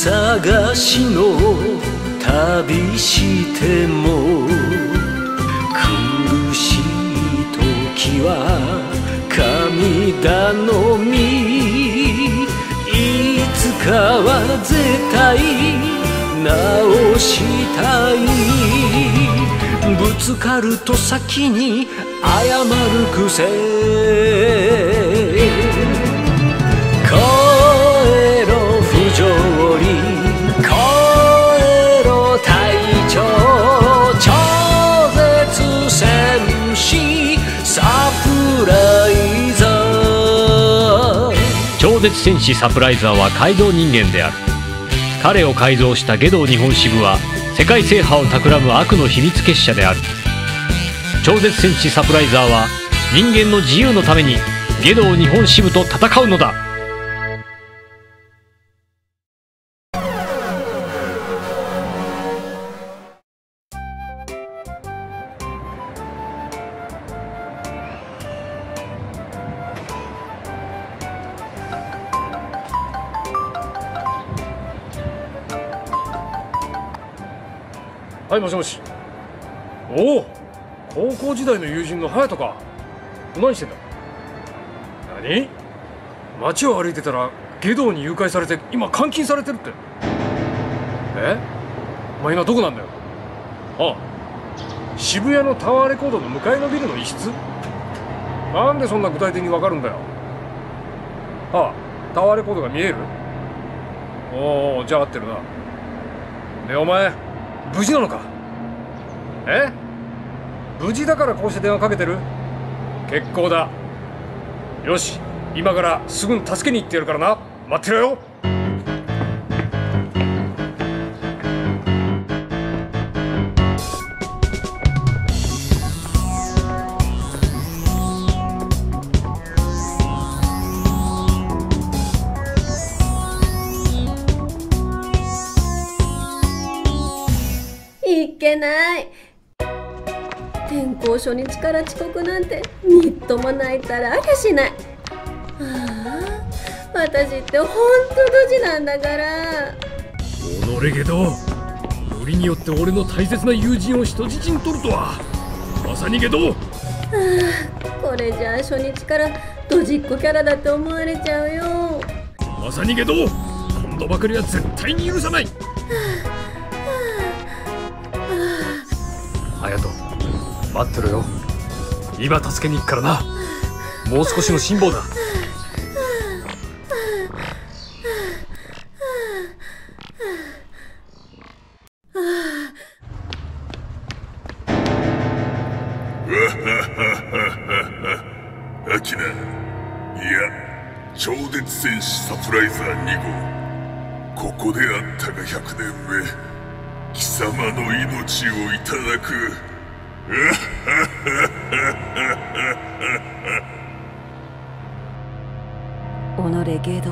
探しの旅しても苦しい時は神頼み、いつかは絶対直したい。ぶつかると先に謝る癖、越えろ不条理、越えろ隊長、超絶戦士サプライザー。 超絶戦士サプライザーは改造人間である。彼を改造した外道日本支部は世界制覇を企む悪の秘密結社である。超絶戦士サプライザーは人間の自由のために外道日本支部と戦うのだ。 はい、もしもし。おお、高校時代の友人の隼人か。何してんだ。何？街を歩いてたら外道に誘拐されて今監禁されてるって。お前今どこなんだよ。ああ、渋谷のタワーレコードの向かいのビルの一室。なんでそんな具体的にわかるんだよ。ああ、タワーレコードが見える。おお、じゃあ合ってるな。ね、お前無事なのか。無事だからこうして電話かけてる。結構だ。よし、今からすぐに助けに行ってやるからな。待ってろよ。 いけない。転校初日から遅刻なんてみっともないったらありゃしない。私ってほんとドジなんだから。 おのれげど、よりによって俺の大切な友人を人質に取るとは。まさにげど。 これじゃあ初日からドジっ子キャラだって思われちゃうよ。 まさにげど、今度ばかりは絶対に許さない。隼人、待ってろよ。今助けに行くからな。もう少しの辛抱だ。 アキナ、いや、超絶戦士サプライザー2号、ここであったが100年目、貴様の命をいただく。 己ゲド、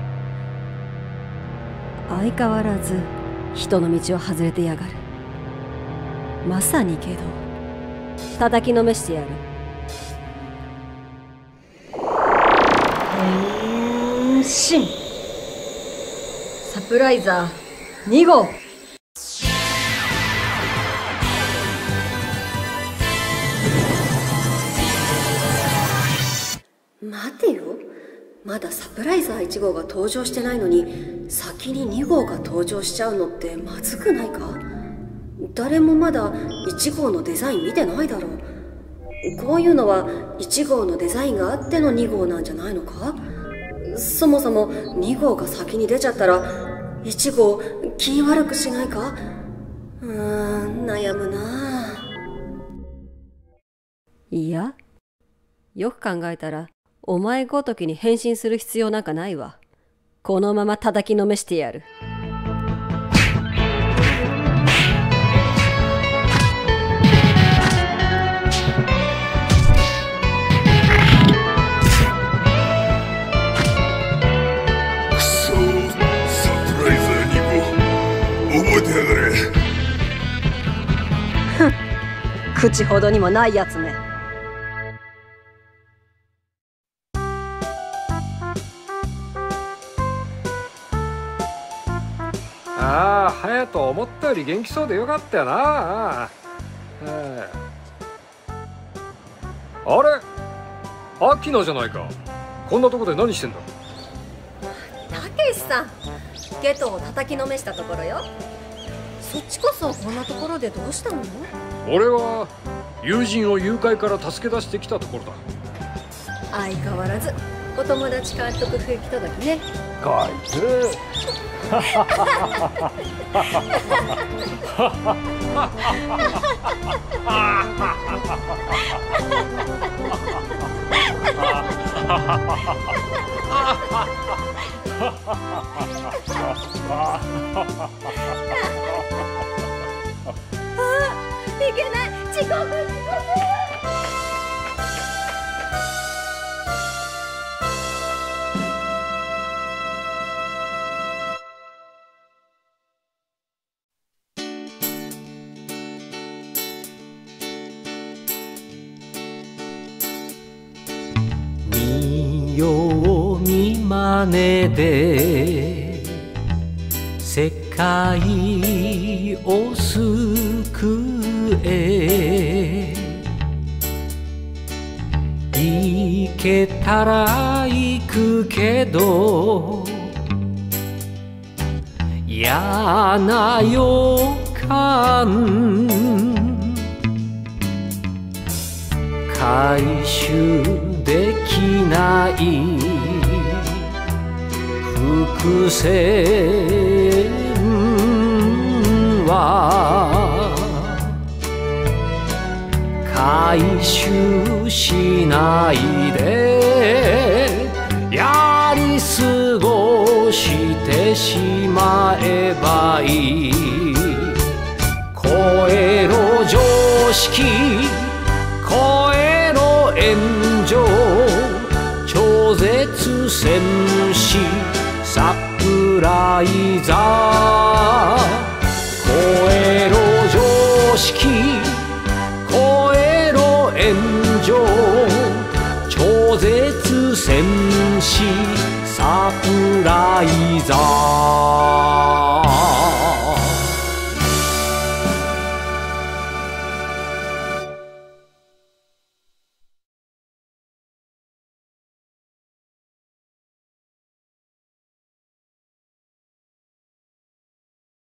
相変わらず人の道を外れてやがる。まさにゲド、叩きのめしてやる。変身サプライザー2号。待てよ、まだサプライザー1号が登場してないのに先に2号が登場しちゃうのってまずくないか。誰もまだ1号のデザイン見てないだろう。こういうのは1号のデザインがあっての2号なんじゃないのか。そもそも2号が先に出ちゃったら1号気悪くしないか。悩むな。いや、よく考えたらお前ごときに変身する必要なんかないわ。このまま叩きのめしてやる。 くそー、サプライザー2号、覚えてやがれ。 ふん、口ほどにもないやつめ。 ああ、隼人思ったより元気そうでよかったよな。あれ、秋菜じゃないか。こんなとこで何してんだ。 たけしさん、ゲトを叩きのめしたところよ。そっちこそこんなところでどうしたの？ 俺は友人を誘拐から助け出してきたところだ。 相変わらずお友達監督不行き届きね。 こいついけない、遅刻。 見よう見まねで世界を救え、行けたら行くけど嫌な予感、回収できない伏線は回収しないでやり過ごしてしまえばいい。超えろ常識、超えろ炎上、超絶戦士サプライザー。超えろ常識、超えろ炎上、超絶戦士サプライザー。